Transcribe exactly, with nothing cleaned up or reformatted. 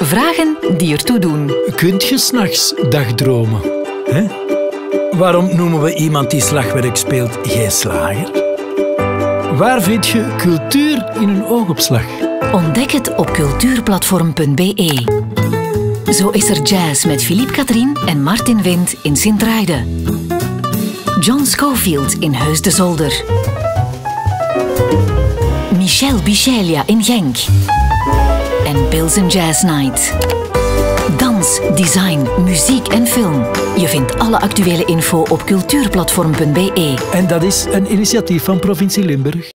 Vragen die ertoe doen. Kunt je 's nachts dagdromen? Hè? Waarom noemen we iemand die slagwerk speelt geen slager? Waar vind je cultuur in een oogopslag? Ontdek het op cultuurplatform punt b e. Zo is er jazz met Philippe Catherine en Martin Vindt in Sint-Truiden. John Scofield in Heusden-Zolder. Michel Bisceglia in Genk. En Bilzen Jazz Night. Dans, design, muziek en film. Je vindt alle actuele info op cultuurplatform punt b e. En dat is een initiatief van Provincie Limburg.